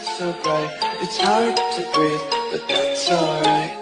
so bright. It's hard to breathe, but that's alright.